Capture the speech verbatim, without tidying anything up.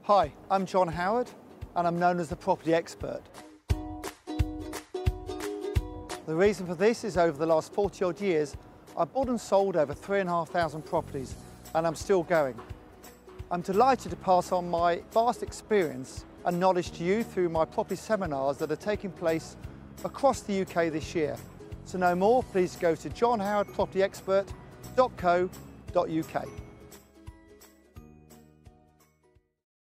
Hi, I'm John Howard and I'm known as the Property Expert. The reason for this is over the last forty odd years, I've bought and sold over three and a half thousand properties and I'm still going. I'm delighted to pass on my vast experience and knowledge to you through my property seminars that are taking place across the U K this year. To know more, please go to john howard property expert dot co dot U K.